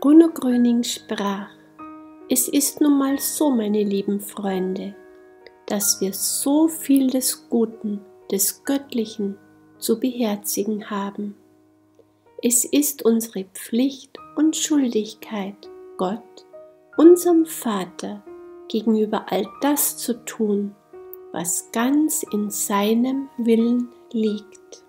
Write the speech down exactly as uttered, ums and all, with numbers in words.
Bruno Gröning sprach: Es ist nun mal so, meine lieben Freunde, dass wir so viel des Guten, des Göttlichen zu beherzigen haben. Es ist unsere Pflicht und Schuldigkeit, Gott, unserem Vater, gegenüber all das zu tun, was ganz in seinem Willen liegt.